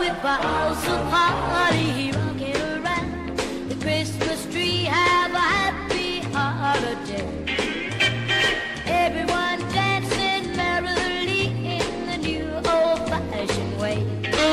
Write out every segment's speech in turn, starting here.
with boughs of holly rocking around the Christmas tree. Have a happy holiday. Everyone dancing merrily in the new old-fashioned way.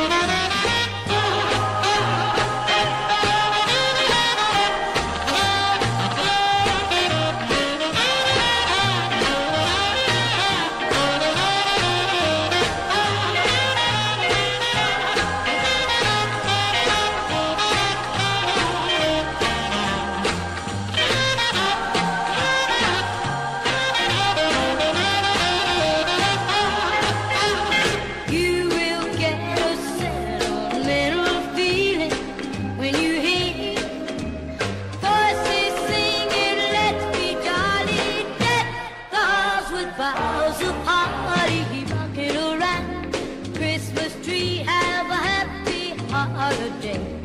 Boughs of holly rocking around Christmas tree. Have a happy holiday.